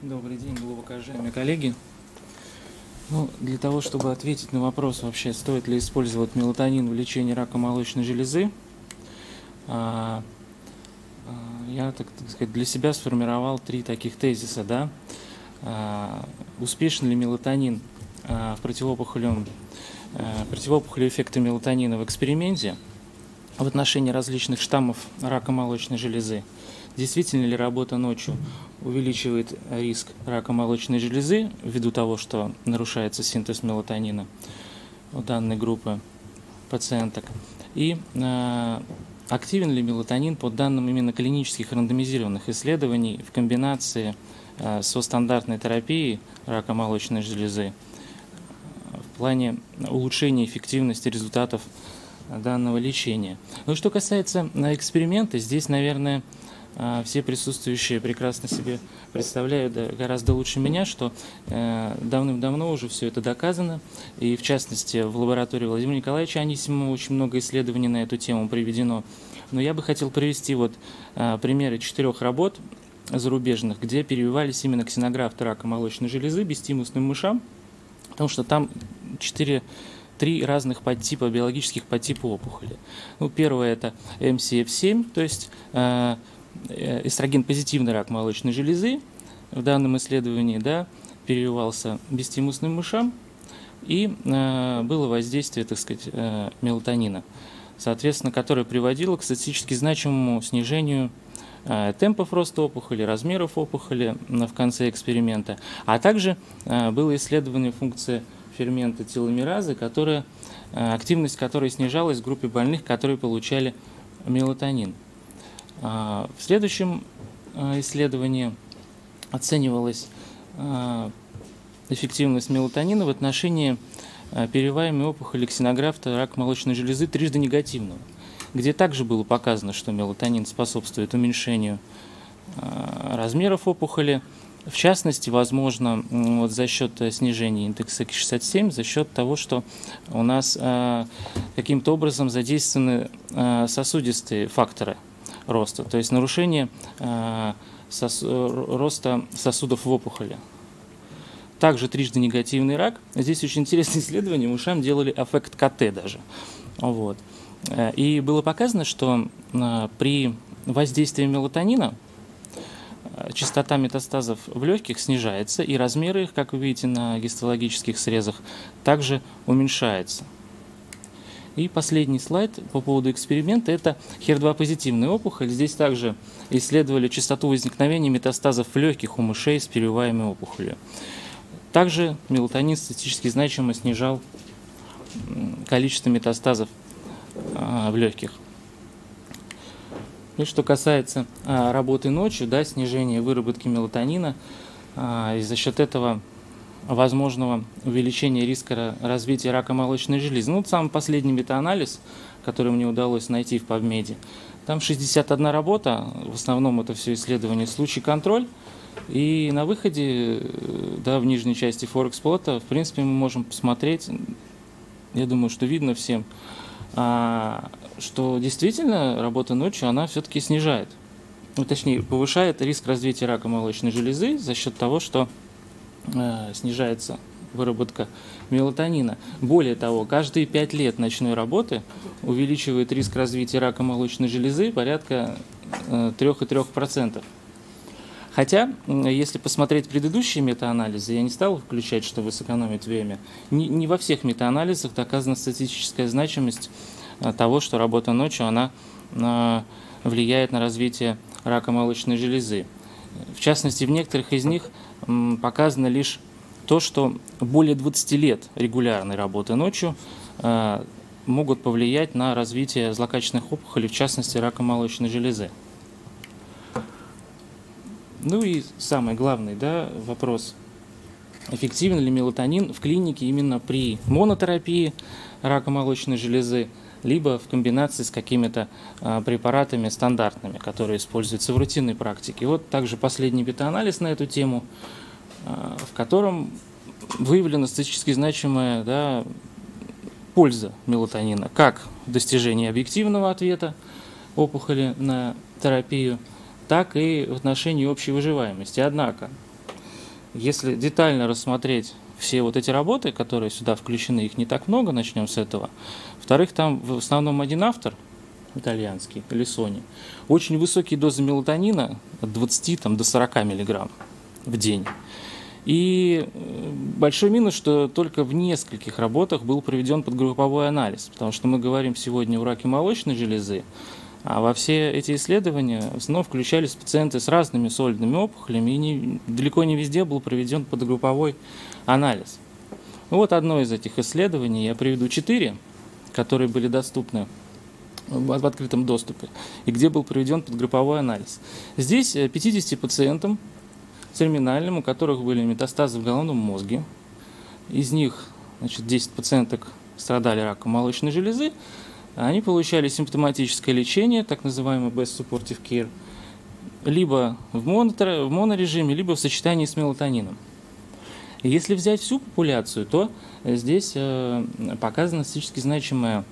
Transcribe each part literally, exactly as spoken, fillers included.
Добрый день, глубоко уважаемые коллеги. Ну, для того, чтобы ответить на вопрос, вообще стоит ли использовать мелатонин в лечении рака молочной железы, а, а, я, так, так сказать, для себя сформировал три таких тезиса. Да? А, успешен ли мелатонин а, в противоопухолевом, а, противоопухолевом эффекта мелатонина в эксперименте в отношении различных штаммов рака молочной железы? Действительно ли работа ночью увеличивает риск рака молочной железы ввиду того, что нарушается синтез мелатонина у данной группы пациенток? И э, активен ли мелатонин по данным именно клинических рандомизированных исследований в комбинации э, со стандартной терапией рака молочной железы в плане улучшения эффективности результатов данного лечения? Ну, что касается эксперимента, здесь, наверное, все присутствующие прекрасно себе представляют гораздо лучше меня, что давным-давно уже все это доказано, и в частности в лаборатории Владимира Николаевича Анисимова очень много исследований на эту тему проведено. Но я бы хотел привести вот примеры четырех работ зарубежных, где перевивались именно ксенографты рака молочной железы бестимусным мышам, потому что там четыре три разных подтипа, биологических подтипа опухоли. Ну, первое – это эм си эф семь, то есть э, эстроген-позитивный рак молочной железы. В данном исследовании, да, перевивался бестимусным мышам, и э, было воздействие, так сказать, э, мелатонина, соответственно, которое приводило к статистически значимому снижению э, темпов роста опухоли, размеров опухоли э, в конце эксперимента, а также э, было исследование функции фермента теломеразы, которая, активность которой снижалась в группе больных, которые получали мелатонин. В следующем исследовании оценивалась эффективность мелатонина в отношении перевиваемой опухоли ксенографта рака молочной железы трижды негативного, где также было показано, что мелатонин способствует уменьшению размеров опухоли. В частности, возможно, вот за счет снижения индекса шестьдесят семь, за счет того, что у нас э, каким-то образом задействованы э, сосудистые факторы роста, то есть нарушение э, сос, роста сосудов в опухоли. Также трижды негативный рак. Здесь очень интересное исследование, мышам делали эффект ка тэ даже. Вот. И было показано, что э, при воздействии мелатонина частота метастазов в легких снижается, и размеры их, как вы видите на гистологических срезах, также уменьшается. И последний слайд по поводу эксперимента – это хер два позитивная опухоль. Здесь также исследовали частоту возникновения метастазов в легких у мышей с перевиваемой опухолью. Также мелатонин статистически значимо снижал количество метастазов в легких. И что касается а, работы ночью, да, снижения выработки мелатонина, а, и за счет этого возможного увеличения риска развития рака молочной железы. Ну, вот самый последний метаанализ, который мне удалось найти в PubMed, там шестьдесят одна работа, в основном это все исследование случай контроль, и на выходе, да, в нижней части форексплота, в принципе, мы можем посмотреть, я думаю, что видно всем, а, что действительно работа ночью, она все-таки снижает, ну, точнее, повышает риск развития рака молочной железы за счет того, что э, снижается выработка мелатонина. Более того, каждые пять лет ночной работы увеличивает риск развития рака молочной железы порядка э, три целых три десятых процента. Хотя, если посмотреть предыдущие метаанализы, я не стал включать, чтобы сэкономить время, не, не во всех метаанализах доказана статистическая значимость того, что работа ночью, она влияет на развитие рака молочной железы. В частности, в некоторых из них показано лишь то, что более двадцати лет регулярной работы ночью могут повлиять на развитие злокачественных опухолей, в частности, рака молочной железы. Ну и самый главный, да, вопрос: эффективен ли мелатонин в клинике именно при монотерапии рака молочной железы, либо в комбинации с какими-то а, препаратами стандартными, которые используются в рутинной практике. И вот также последний метаанализ на эту тему, а, в котором выявлена статистически значимая, да, польза мелатонина как в достижении объективного ответа опухоли на терапию, так и в отношении общей выживаемости. Однако Если детально рассмотреть все вот эти работы, которые сюда включены, их не так много, начнем с этого. Во-вторых, там в основном один автор, итальянский, Лисони, очень высокие дозы мелатонина, от двадцати там, до сорока миллиграмм в день. И большой минус, что только в нескольких работах был проведен подгрупповой анализ, потому что мы говорим сегодня о раке молочной железы, а во все эти исследования в основном включались пациенты с разными солидными опухолями, и не, далеко не везде был проведен подгрупповой анализ. Ну, вот одно из этих исследований, я приведу четыре, которые были доступны в открытом доступе, и где был проведен подгрупповой анализ. Здесь пятидесяти пациентам терминальным, у которых были метастазы в головном мозге, из них, значит, десять пациенток страдали раком молочной железы, они получали симптоматическое лечение, так называемый Best Supportive Care, либо в, монотор, в монорежиме, либо в сочетании с мелатонином. И если взять всю популяцию, то здесь э, показано статистически значимое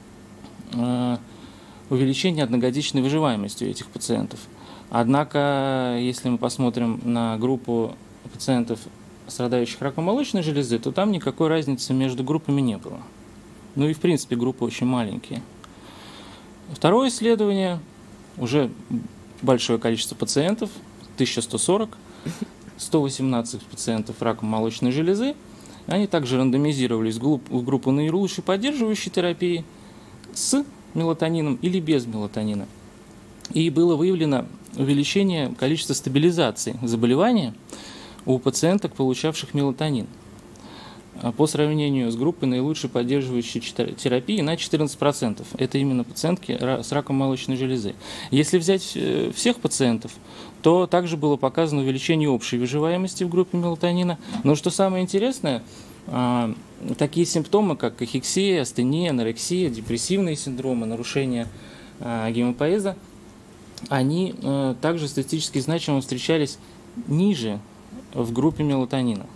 э, увеличение одногодичной выживаемости у этих пациентов. Однако, если мы посмотрим на группу пациентов, страдающих раком молочной железы, то там никакой разницы между группами не было. Ну и, в принципе, группы очень маленькие. Второе исследование, уже большое количество пациентов, тысяча сто сорок, сто восемнадцать пациентов раком молочной железы. Они также рандомизировались в группу наилучшей поддерживающей терапии с мелатонином или без мелатонина. И было выявлено увеличение количества стабилизаций заболевания у пациенток, получавших мелатонин, по сравнению с группой наилучшей поддерживающей терапии на четырнадцать процентов. Это именно пациентки с раком молочной железы. Если взять всех пациентов, то также было показано увеличение общей выживаемости в группе мелатонина. Но что самое интересное, такие симптомы, как кахексия, астения, анорексия, депрессивные синдромы, нарушение гемопоэза, они также статистически значимо встречались ниже в группе мелатонина.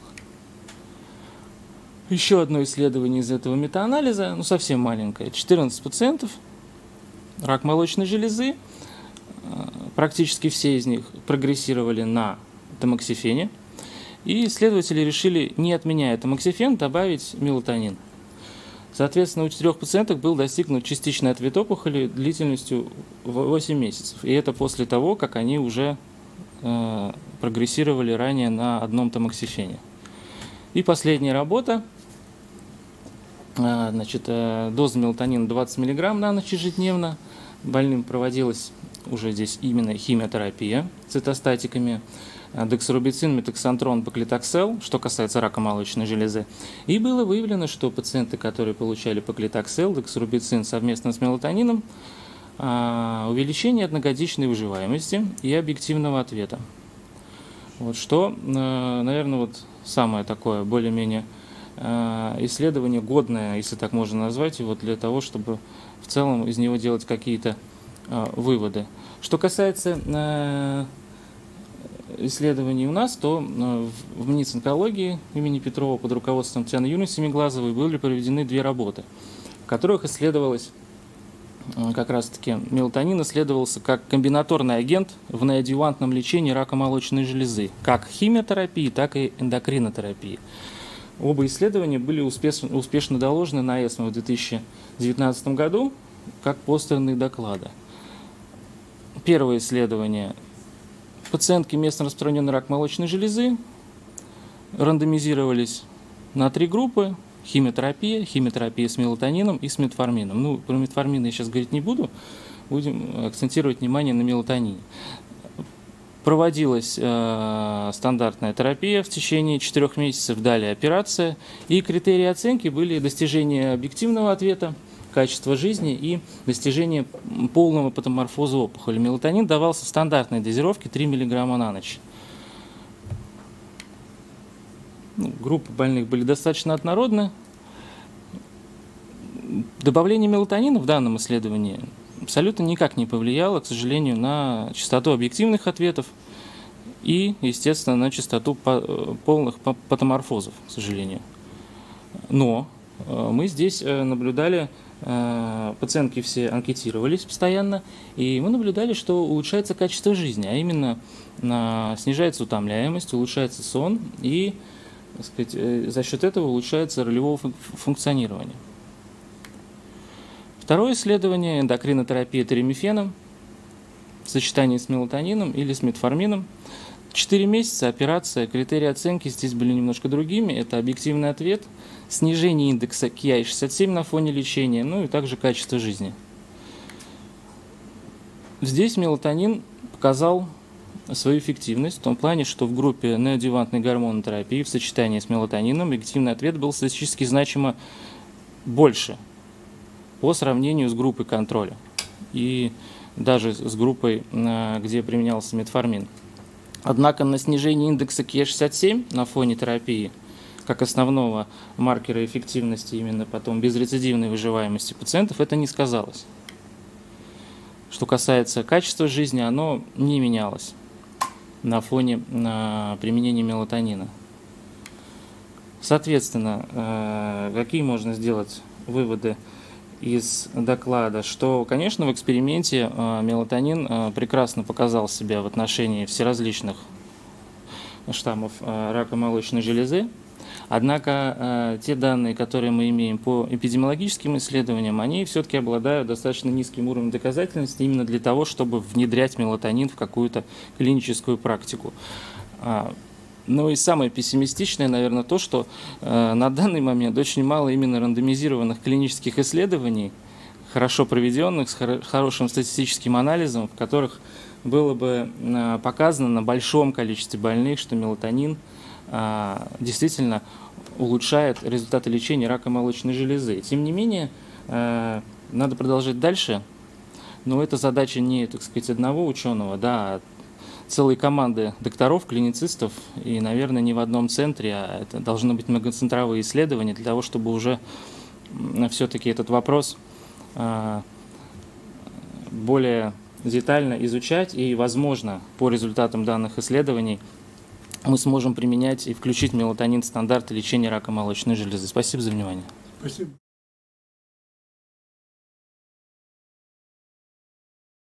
Еще одно исследование из этого метаанализа, ну совсем маленькое, четырнадцать пациентов, рак молочной железы, практически все из них прогрессировали на тамоксифене, и исследователи решили, не отменяя тамоксифен, добавить мелатонин. Соответственно, у четырех пациенток был достигнут частичный ответ опухоли длительностью восемь месяцев, и это после того, как они уже э, прогрессировали ранее на одном тамоксифене. И последняя работа. Значит, доза мелатонина двадцать миллиграмм на ночь ежедневно. Больным проводилась уже здесь именно химиотерапия цитостатиками, дексорубицин, метоксантрон, паклитоксел, что касается рака молочной железы. И было выявлено, что пациенты, которые получали паклитоксел, дексорубицин совместно с мелатонином, увеличение одногодичной выживаемости и объективного ответа. Вот что, наверное, вот самое такое более-менее исследование годное, если так можно назвать его, для того, чтобы в целом из него делать какие-то выводы. Что касается исследований у нас, то в МНИЦ онкологии имени Петрова под руководством Татьяны Юрьевны Семиглазовой были проведены две работы, в которых исследовалось как раз-таки мелатонин исследовался как комбинаторный агент в неадъювантном лечении рака молочной железы, как химиотерапии, так и эндокринотерапии. Оба исследования были успешно, успешно доложены на эсмо в две тысячи девятнадцатом году как постерные доклады. Первое исследование. Пациентки местно распространенный рак молочной железы рандомизировались на три группы. Химиотерапия, химиотерапия с мелатонином и с метформином. Ну, про метформин я сейчас говорить не буду, будем акцентировать внимание на мелатонине. Проводилась э, стандартная терапия в течение четырех месяцев, далее операция, и критерии оценки были достижение объективного ответа, качество жизни и достижение полного патоморфоза опухоли. Мелатонин давался в стандартной дозировке три миллиграмма на ночь. Группы больных были достаточно однородны. Добавление мелатонина в данном исследовании абсолютно никак не повлияло, к сожалению, на частоту объективных ответов и, естественно, на частоту полных патоморфозов, к сожалению. Но мы здесь наблюдали пациентки все анкетировались постоянно, и мы наблюдали, что улучшается качество жизни, а именно снижается утомляемость, улучшается сон, и, так сказать, за счет этого улучшается ролевое функционирование. Второе исследование – эндокринотерапия теремифеном в сочетании с мелатонином или с метформином. Четыре месяца, операция, критерии оценки здесь были немножко другими. Это объективный ответ, снижение индекса Ки Ай шестьдесят семь на фоне лечения, ну и также качество жизни. Здесь мелатонин показал свою эффективность в том плане, что в группе неоадъювантной гормонотерапии в сочетании с мелатонином объективный ответ был статистически значимо больше по сравнению с группой контроля и даже с группой, где применялся метформин. Однако на снижение индекса Ки Ай шестьдесят семь на фоне терапии, как основного маркера эффективности именно потом безрецидивной выживаемости пациентов, это не сказалось. Что касается качества жизни, оно не менялось на фоне на применения мелатонина. Соответственно, какие можно сделать выводы из доклада? Что, конечно, в эксперименте мелатонин прекрасно показал себя в отношении всеразличных штаммов рака молочной железы. Однако те данные, которые мы имеем по эпидемиологическим исследованиям, они все-таки обладают достаточно низким уровнем доказательности именно для того, чтобы внедрять мелатонин в какую-то клиническую практику. Ну и самое пессимистичное, наверное, то, что э, на данный момент очень мало именно рандомизированных клинических исследований, хорошо проведенных, с хоро хорошим статистическим анализом, в которых было бы э, показано на большом количестве больных, что мелатонин э, действительно улучшает результаты лечения рака молочной железы. Тем не менее, э, надо продолжать дальше, но это задача не, так сказать, одного ученого, да, а целой команды докторов, клиницистов, и, наверное, не в одном центре, а это должны быть многоцентровые исследования для того, чтобы уже все-таки этот вопрос более детально изучать, и, возможно, по результатам данных исследований мы сможем применять и включить мелатонин в стандарты лечения рака молочной железы. Спасибо за внимание. Спасибо.